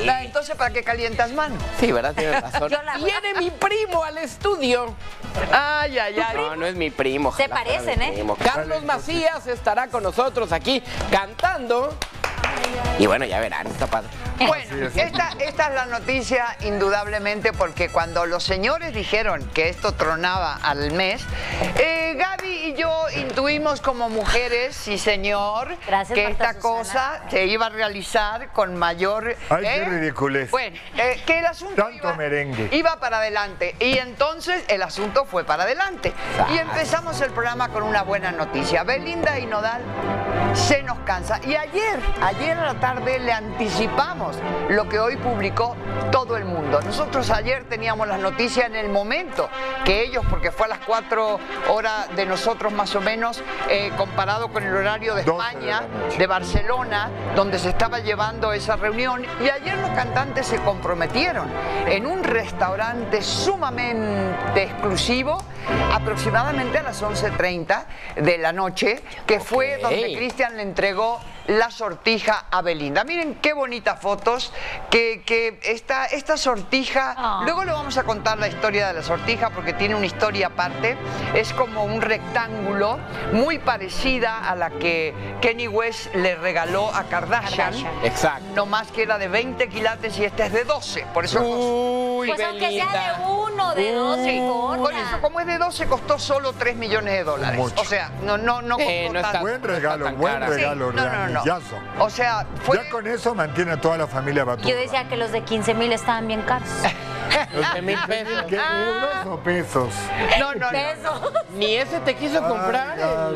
Entonces, ¿para qué calientas mano? Sí, ¿verdad? Tienes razón. Viene mi primo al estudio. Ay. No es mi primo. Se parecen, ¿eh? Carlos Macías estará con nosotros aquí cantando. Y bueno, ya verán, está padre. Bueno, esta es la noticia indudablemente, porque cuando los señores dijeron que esto tronaba al mes, Gaby y yo intuimos como mujeres, sí señor, que esta cosa se iba a realizar con mayor... Ay, qué ridiculez. Bueno, que el asunto iba para adelante, y entonces el asunto fue para adelante. Y empezamos el programa con una buena noticia. Belinda y Nodal se nos cansa. Y ayer a la tarde le anticipamos lo que hoy publicó todo el mundo. Nosotros ayer teníamos las noticias en el momento que ellos, porque fue a las 4 horas de nosotros más o menos, comparado con el horario de España, de Barcelona, donde se estaba llevando esa reunión. Y ayer los cantantes se comprometieron en un restaurante sumamente exclusivo, aproximadamente a las 11:30 de la noche, que fue donde Cristian le entregó la sortija a Belinda. Miren qué bonitas fotos, que esta sortija, luego le vamos a contar la historia de la sortija porque tiene una historia aparte. Es como un rectángulo muy parecida a la que Kanye West le regaló a Kardashian. Exacto. No más que era de 20 quilates y este es de 12, por eso pues Belinda, aunque sea de 1, de 12, por eso, como es de 12, costó solo $3 millones. Mucho. O sea, no costó tanto. Buen regalo, No. O sea, ya con eso mantiene a toda la familia Batuta. Yo decía que los de 15,000 estaban bien caros. Los de 1,000 pesos. ¿Qué, euros o pesos? No. Pesos. Ni ese te quiso comprar.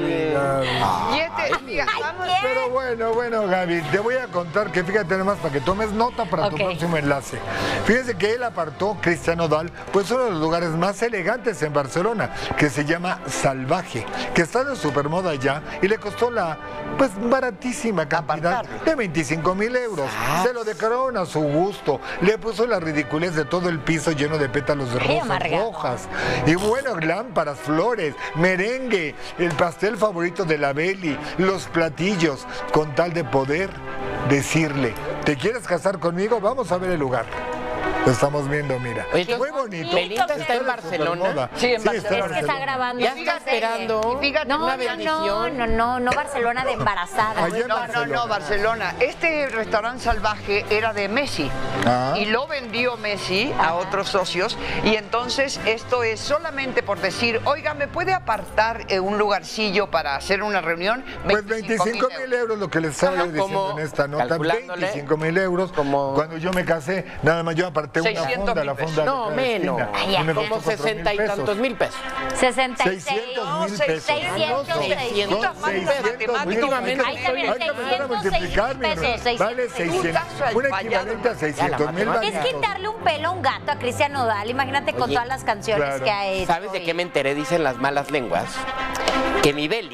Y Pero bueno, Gaby, te voy a contar que fíjate nomás para que tomes nota para tu próximo enlace. Fíjense que él apartó, Cristian Nodal, pues uno de los lugares más elegantes en Barcelona, que se llama Salvaje, que está en supermoda ya y le costó la, pues, baratísima cantidad de 25,000 euros. Se lo decoraron a su gusto, le puso la ridiculez de todo el piso lleno de pétalos de rosas rojas. Y bueno, lámparas, flores, merengue, el pastel favorito de la Beli, los platillos, con tal de poder decirle, ¿te quieres casar conmigo? Vamos a ver el lugar. Lo estamos viendo, mira. Oye, muy bonito. Belinda está en Barcelona. Sí, en Barcelona. Es que está grabando. Ya está esperando una bendición. No, Barcelona de embarazada. No, Barcelona. Este restaurante Salvaje era de Messi y lo vendió Messi a otros socios, y entonces esto es solamente por decir, oiga, ¿me puede apartar un lugarcillo para hacer una reunión? Pues 25,000 euros lo que les estaba diciendo en esta nota. 25,000 euros. Cuando yo me casé, nada más yo aparté una funda, la funda. No, menos. Como 60 y tantos mil pesos. 66. 600,000 pesos. 600 Últimamente hay que empezar a multiplicar, vale 600. Un equivalente a 600,000. Es quitarle un pelo a un gato a Cristian Nodal. Imagínate con todas las canciones que ha hecho. ¿Sabes de qué me enteré? Dicen las malas lenguas que mi Beli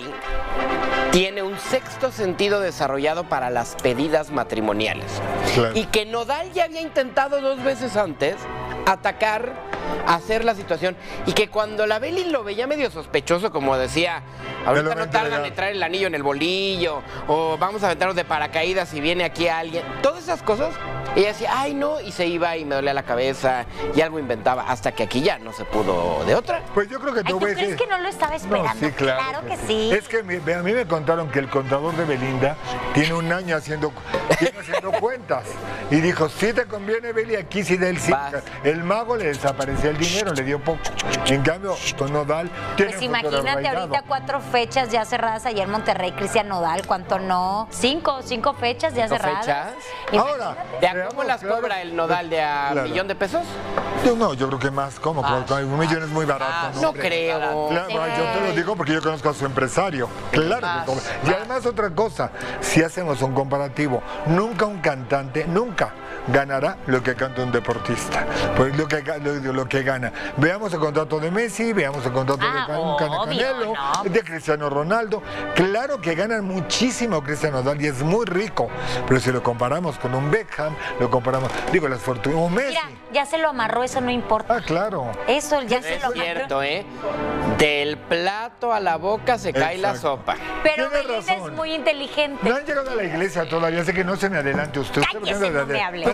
tiene un sexto sentido desarrollado para las pedidas matrimoniales. Y que Nodal ya había intentado 2 veces antes atacar, hacer la situación, y que cuando la Beli lo veía medio sospechoso, como decía, ahorita no tardan en traer el anillo en el bolillo, o vamos a aventarnos de paracaídas si viene aquí alguien, todas esas cosas, ella decía, ay no, y se iba y me dolía la cabeza y algo inventaba, hasta que aquí ya no se pudo de otra. Pues yo creo que ¿tú crees que no lo estaba esperando? No, sí, claro que sí. Es que a mí me contaron que el contador de Belinda tiene un año haciendo cuentas y dijo, si te conviene, Beli, aquí sí da el 5. El mago le desapareció el dinero, le dio poco. En cambio, con Nodal tiene pues imagínate ahorita 4 fechas ya cerradas ayer en Monterrey, Cristian Nodal, ¿cuánto no? 5 fechas ya cerradas. ¿Fechas? Ahora, ¿cómo las cobra el Nodal? ¿De a $1,000,000 de pesos? No, yo creo que más. ¿Cómo? $1,000,000 es muy barato. No creo. Claro, yo te lo digo porque yo conozco a su empresario. Claro que cobra. Y además otra cosa, si hacemos un comparativo, nunca un cantante, ganará lo que canta un deportista. Pues lo que gana. Veamos el contrato de Messi, veamos el contrato de Canelo, de Cristiano Ronaldo. Claro que ganan muchísimo Cristiano Nodal y es muy rico. Pero si lo comparamos con un Beckham, lo comparamos, digo, las fortunas, un Messi. Mira, ya se lo amarró, eso no importa. Ah, claro. Eso ya se lo amarró. Es cierto, ¿eh? Del plato a la boca se cae la sopa. Pero Belinda es muy inteligente. No han llegado a la iglesia todavía, sé que no se me adelante usted. Cállese, no me hable.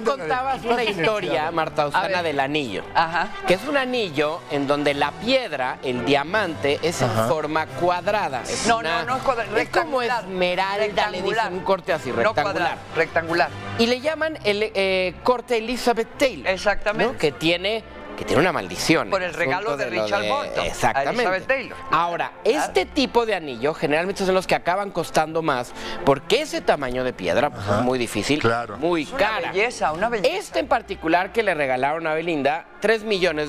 contabas una historia, Marta Osana, del anillo. Ajá. Que es un anillo en donde la piedra, el diamante, es en forma cuadrada. No es cuadrada, es como esmeralda, le dicen un corte así, rectangular. No cuadrado, rectangular. Y le llaman el corte Elizabeth Taylor. Exactamente. ¿no? Que tiene una maldición. Por el regalo de Richard Burton. Exactamente. A Elizabeth Taylor. Ahora, este tipo de anillo generalmente son los que acaban costando más porque ese tamaño de piedra pues, es muy difícil, muy cara. Una belleza, una belleza. Este en particular que le regalaron a Belinda, $3 millones.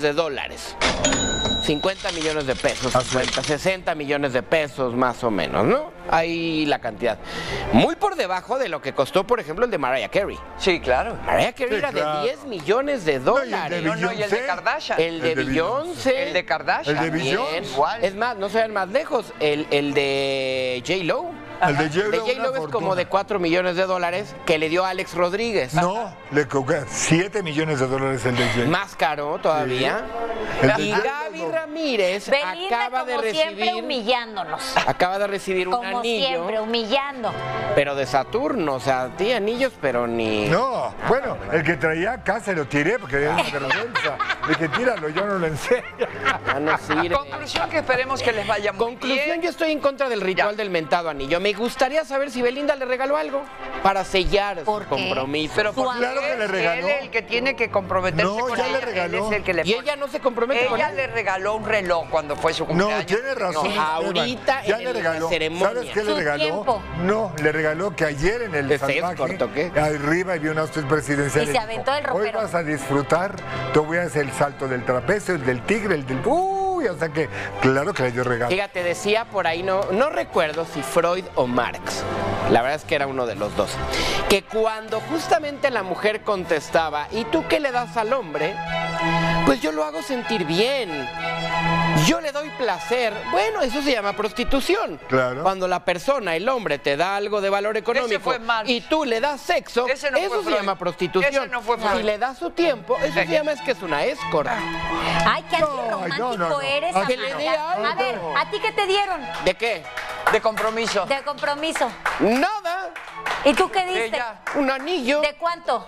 50 millones de pesos, 60 millones de pesos más o menos, ¿no? Ahí la cantidad. Muy por debajo de lo que costó, por ejemplo, el de Mariah Carey. Sí, claro. Mariah Carey era de 10 millones de dólares. No, y el de Kardashian. El de Beyoncé. El de Kardashian. El de Beyoncé. Igual. Es más, no se vayan más lejos. El de J-Lo. El de J-Lo es como de 4 millones de dólares que le dio a Alex Rodríguez. No, le cobró 7 millones de dólares el de J-Lo. Más caro todavía. Sí. Y Gaby Ramírez Belinda, acaba de como siempre, recibir... humillándonos. Acaba de recibir un Como anillo. siempre, humillando. Pero de Saturno, o sea, sí, anillos, pero ni... No, bueno, el que traía acá se lo tiré porque era una vergüenza. Le dije, tíralo, yo no lo enseño. Ya no sirve. Conclusión que esperemos que les vaya muy Conclusión, bien. yo estoy en contra del ritual del mentado anillo. Me gustaría saber si Belinda le regaló algo para sellar su ¿Por qué? compromiso. Pero porque Claro que le regaló. él es el que tiene que comprometerse No, con ya ella. le regaló. Él es el que le ¿Y pone. ella no se compromete con Ella él? le regaló un reloj cuando fue su cumpleaños. No, tiene razón. No, ahorita ya en le la regaló. ceremonia. ¿Sabes qué le Su regaló? tiempo. No, le regaló que ayer en el ¿De salvaje, escort o qué? arriba había una suite presidencial. Y se dijo, aventó el hoy ropero. vas a disfrutar, te voy a hacer el salto del trapecio, el del tigre, el del... Uy, o sea que, claro que le dio regalo. Fíjate, decía por ahí, no recuerdo si Freud o Marx, la verdad es que era uno de los dos, que cuando justamente la mujer contestaba, ¿y tú qué le das al hombre? Pues yo lo hago sentir bien, yo le doy placer. Bueno, eso se llama prostitución. Claro. Cuando la persona, el hombre, te da algo de valor económico fue Marx. y tú le das sexo, Ese no fue eso se Freud. llama prostitución. Ese no fue Freud. Si le das su tiempo, eso se llama que es una escort. Ay, qué antirromántico no. eres, ¿A que le dé Amanda. A algo? ver, ¿a ti qué te dieron? ¿De qué? De compromiso. De compromiso. Nada. ¿Y tú qué diste? Ella. Un anillo. ¿De cuánto?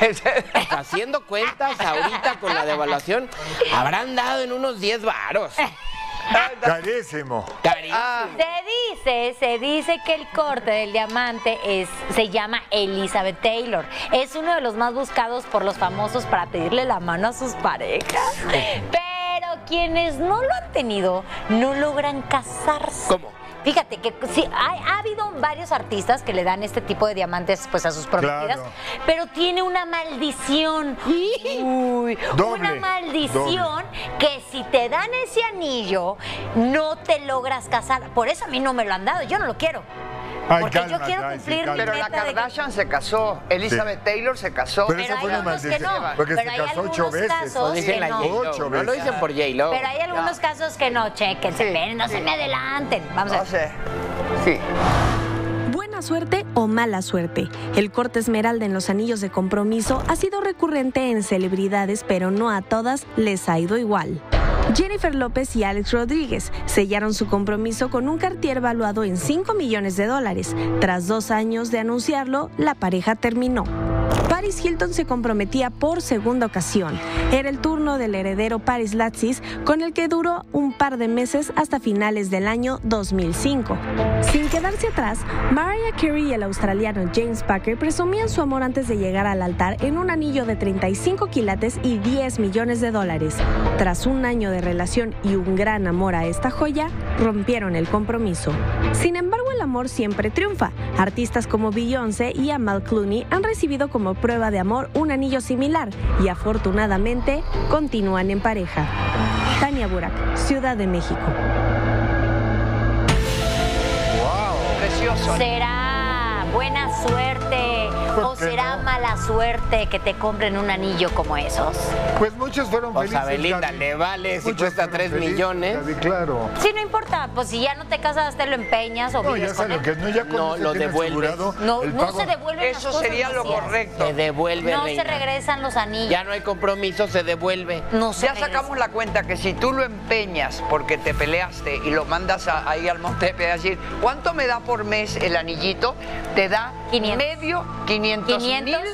Haciendo cuentas ahorita con la devaluación, habrán dado en unos 10 varos. Carísimo. Carísimo. Se dice que el corte del diamante se llama Elizabeth Taylor. Es uno de los más buscados por los famosos para pedirle la mano a sus parejas. Pero quienes no lo han tenido no logran casarse. ¿Cómo? Fíjate que sí, ha habido varios artistas que le dan este tipo de diamantes pues a sus prometidas, Claro. pero tiene una maldición. Uy, Doble, una maldición que si te dan ese anillo no te logras casar. Por eso a mí no me lo han dado, yo no lo quiero. Ay, Porque yo cálmate, quiero ay, sí, cumplir mi cálmate. Pero la meta de que- Kardashian se casó. Elizabeth Taylor se casó. Pero Pero esa fue hay una algunos que maldición, no. porque Pero se hay casó 8 algunos veces. casos Lo dicen la que no. J-Lo, 8 no lo veces. dicen por J-Lo. Pero hay algunos casos que no, chequense, esperen, no se me adelanten. Vamos a No ver. sé. Sí. Buena suerte o mala suerte. El corte esmeralda en los anillos de compromiso ha sido recurrente en celebridades, pero no a todas les ha ido igual. Jennifer López y Alex Rodríguez sellaron su compromiso con un Cartier valuado en $5 millones. Tras 2 años de anunciarlo, la pareja terminó. Paris Hilton se comprometía por segunda ocasión. Era el turno del heredero Paris Latsis, con el que duró un par de meses hasta finales del año 2005. Sin quedarse atrás, Mariah Carey y el australiano James Packer presumían su amor antes de llegar al altar en un anillo de 35 quilates y $10 millones. Tras un año de relación y un gran amor a esta joya, rompieron el compromiso. Sin embargo, el amor siempre triunfa. Artistas como Beyoncé y Amal Clooney han recibido como prueba de amor un anillo similar y afortunadamente continúan en pareja. Tania Burak, Ciudad de México. Precioso. ¿Será buena suerte o ¿Por qué será no? mala suerte que te compren un anillo como esos? Pues muchos fueron O felices. sea, Belinda Gaby. le vale si Muchos cuesta fueron 3 felices, millones. Gaby, claro. Sí, no importa, pues si ya no te casas, te lo empeñas o No, vives ya con sé lo él. que no, ya cuando No, se lo tiene devuelves. asegurado No, el no pago. se devuelven las Eso cosas, sería lo Macías. correcto. Se devuelve, No reina. se regresan los anillos. Ya no hay compromiso, se devuelve. No se Ya sacamos la cuenta que si tú lo empeñas porque te peleaste y lo mandas ahí al Montepe a decir, ¿cuánto me da por mes el anillito? Te da 500. medio, 500 mil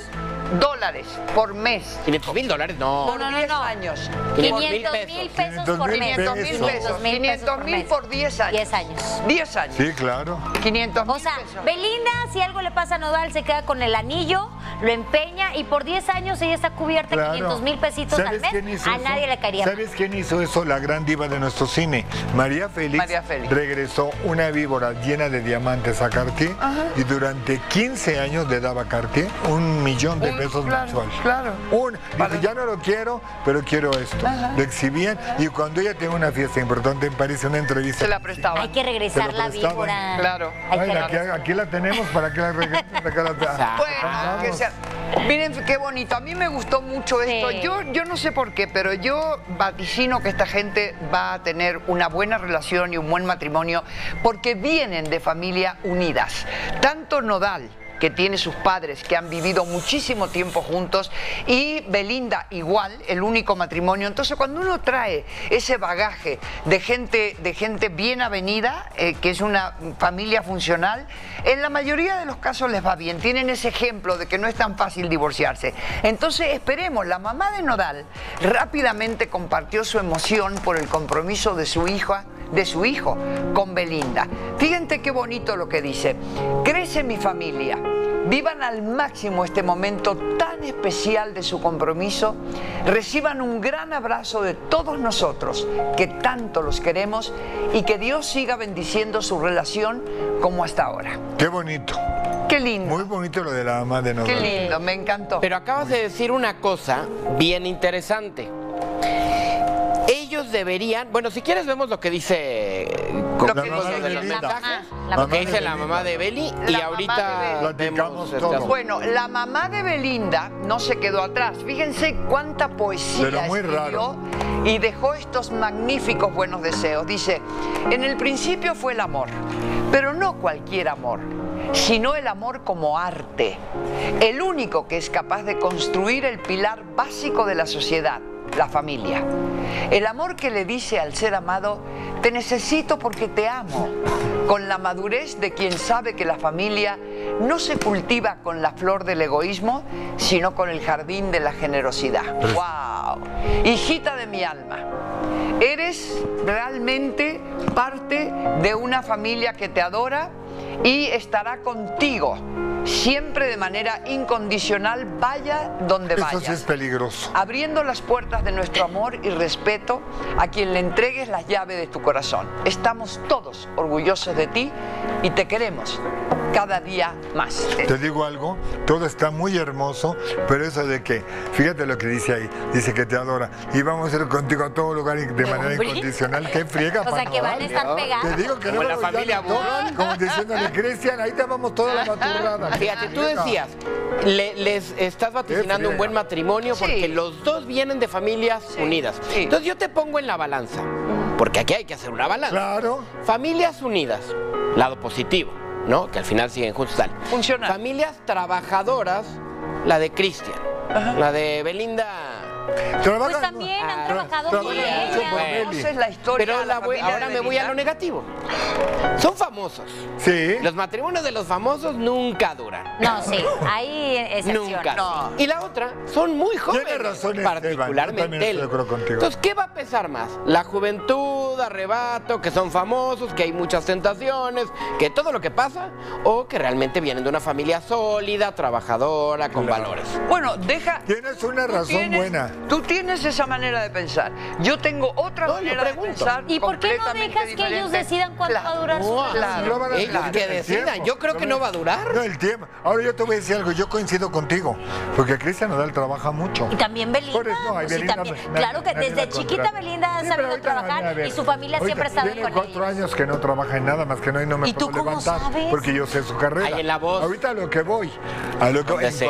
dólares por mes. $500,000, no. Por 10 años. 500,000 pesos por mes. 500,000 pesos. 500,000 por 10 años. 10 años. 10 años. Sí, claro. 500,000 O sea, pesos. Belinda, si algo le pasa a Nodal, se queda con el anillo, lo empeña y por 10 años ella está cubierta Claro. 500,000 pesitos al ¿Sabes mes. quién hizo A eso? nadie le caería mal. ¿Sabes quién hizo eso? La gran diva de nuestro cine. María Félix. María Félix. Regresó una víbora llena de diamantes a Cartier y durante 15 años le daba a Cartier $1 millón de pesos mensuales. Claro. Dice, ya no lo quiero, pero quiero esto. Lo exhibían y cuando ella tenía una fiesta importante en París, una entrevista. Se la prestaba. Hay que regresar Se lo la prestaban. víbora. Claro. Hay que Ay, aquí la tenemos para que la regresen. Bueno, que sea. Miren qué bonito. A mí me gustó mucho esto. Sí. Yo no sé por qué, pero yo vaticino que esta gente va a tener una buena relación y un buen matrimonio porque vienen de familias unidas. Tanto Nodal, que tiene sus padres que han vivido muchísimo tiempo juntos, y Belinda igual, el único matrimonio. Entonces cuando uno trae ese bagaje de gente bien avenida, que es una familia funcional, en la mayoría de los casos les va bien, tienen ese ejemplo de que no es tan fácil divorciarse. Entonces esperemos, la mamá de Nodal rápidamente compartió su emoción por el compromiso de su hijo con Belinda. Fíjense qué bonito lo que dice. Crece mi familia. Vivan al máximo este momento tan especial de su compromiso. Reciban un gran abrazo de todos nosotros, que tanto los queremos, y que Dios siga bendiciendo su relación como hasta ahora. Qué bonito. Qué lindo. Muy bonito lo de la mamá de Nodal. Qué lindo, me encantó. Pero acabas de decir una cosa bien interesante. Ellos deberían, bueno, si quieres vemos lo que dice Lo que vemos dice de los Belinda. mensajes, La lo mamá que de dice la Belinda. mamá de Beli y La mamá de ahorita Beli. Platicamos vemos este todo. asunto. Bueno, la mamá de Belinda no se quedó atrás. Fíjense cuánta poesía Pero muy escribió raro. y dejó estos magníficos buenos deseos. Dice, en el principio fue el amor, pero no cualquier amor, sino el amor como arte, el único que es capaz de construir el pilar básico de la sociedad, la familia. El amor que le dice al ser amado, te necesito porque te amo, con la madurez de quien sabe que la familia no se cultiva con la flor del egoísmo, sino con el jardín de la generosidad. ¡Wow! Hijita de mi alma, eres realmente parte de una familia que te adora y estará contigo siempre de manera incondicional, vaya donde Eso vayas. sí es peligroso. Abriendo las puertas de nuestro amor y respeto a quien le entregues las llaves de tu corazón. Estamos todos orgullosos de ti y te queremos cada día más. Te digo algo, todo está muy hermoso, pero eso de que, fíjate lo que dice ahí, dice que te adora y vamos a ir contigo a todo lugar y de manera hombre? incondicional, qué friega. O sea, que van a estar pegados. Te digo que Como no la vamos familia ya todo, Burón. como diciéndole, Cristian, ahí te vamos toda la maturrada. Fíjate, tú decías, les estás vaticinando un buen matrimonio porque Sí. los dos vienen de familias unidas. sí. Entonces yo te pongo en la balanza, porque aquí hay que hacer una balanza. Claro. Familias unidas, lado positivo, ¿no? Que al final siguen juntos tal. Funcional. Familias trabajadoras, la de Cristian, la de Belinda. Pues también han trabajado trabajan muy mucho bien. por Beli. Conoces la historia Pero de la familia ahora de me voy a Belinda. lo negativo. Son famosos. Sí. Los matrimonios de los famosos nunca duran. No, sí, hay excepciones. Nunca. No. Y la otra, son muy jóvenes. Tiene razón, Esteban, yo particularmente también estoy él. de acuerdo contigo. Entonces, ¿qué va a pesar más? La juventud, arrebato, que son famosos, que hay muchas tentaciones, que todo lo que pasa, o que realmente vienen de una familia sólida, trabajadora, con valores. Bueno, deja... Tienes una tú razón tienes- buena. Tú tienes esa manera de pensar. Yo tengo otra No, yo manera de pregunto. pensar. ¿Y por qué no completamente dejas que ellos diferente. decidan cuánto va a durar su No, relación? No van a ellos decidir que el decidan. tiempo. Yo creo que no va a durar. No, el tiempo. Ahora yo te voy a decir algo, yo coincido contigo, porque Cristian Nodal trabaja mucho. Y también Belinda. Por eso, ay, pues sí, Belinda también. me- Claro que nadie desde la chiquita contrata. Belinda ha Sí, pero sabido ahorita, a trabajar ver, y su familia ahorita siempre ha estado tiene con 4 ellos. años que no trabaja en nada más que no, y no me ¿Y tú puedo cómo levantar sabes? porque yo sé su carrera. Ahí en La Voz. Ahorita a lo que voy, a lo que Donde sea.